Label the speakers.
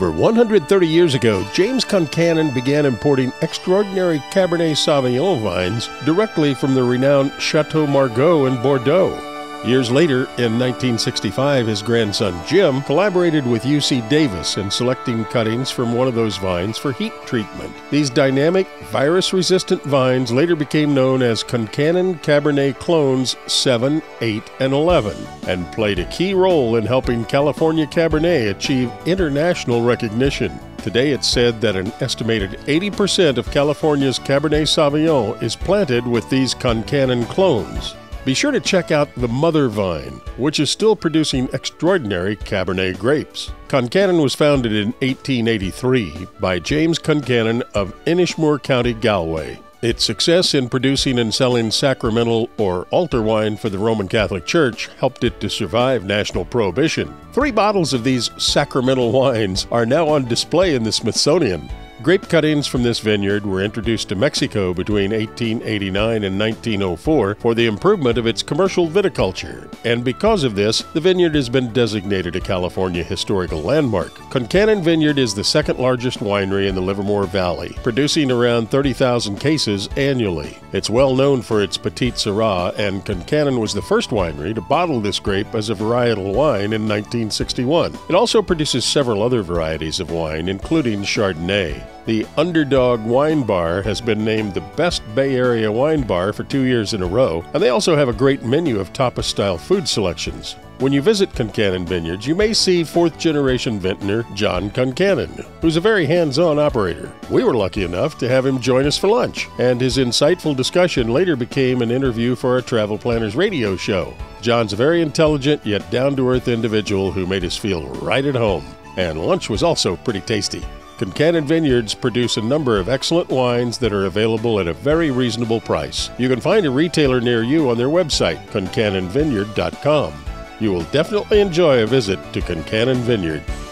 Speaker 1: Over 130 years ago, James Concannon began importing extraordinary Cabernet Sauvignon vines directly from the renowned Chateau Margaux in Bordeaux. Years later, in 1965, his grandson Jim collaborated with UC Davis in selecting cuttings from one of those vines for heat treatment. These dynamic, virus-resistant vines later became known as Concannon Cabernet Clones 7, 8, and 11, and played a key role in helping California Cabernet achieve international recognition. Today it's said that an estimated 80% of California's Cabernet Sauvignon is planted with these Concannon clones. Be sure to check out the mother vine, which is still producing extraordinary Cabernet grapes. Concannon was founded in 1883 by James Concannon of Inishmore County, Galway. Its success in producing and selling sacramental or altar wine for the Roman Catholic Church helped it to survive national prohibition. 3 bottles of these sacramental wines are now on display in the Smithsonian. Grape cuttings from this vineyard were introduced to Mexico between 1889 and 1904 for the improvement of its commercial viticulture, and because of this, the vineyard has been designated a California Historical Landmark. Concannon Vineyard is the second largest winery in the Livermore Valley, producing around 30,000 cases annually. It's well known for its Petite Syrah, and Concannon was the first winery to bottle this grape as a varietal wine in 1961. It also produces several other varieties of wine, including Chardonnay. The Underdog Wine Bar has been named the best Bay Area wine bar for 2 years in a row, and they also have a great menu of tapas-style food selections. When you visit Concannon Vineyards, you may see 4th-generation vintner John Concannon, who's a very hands-on operator. We were lucky enough to have him join us for lunch, and his insightful discussion later became an interview for our Travel Planners radio show. John's a very intelligent yet down-to-earth individual who made us feel right at home, and lunch was also pretty tasty. Concannon Vineyards produce a number of excellent wines that are available at a very reasonable price. You can find a retailer near you on their website, concannonvineyard.com. You will definitely enjoy a visit to Concannon Vineyard.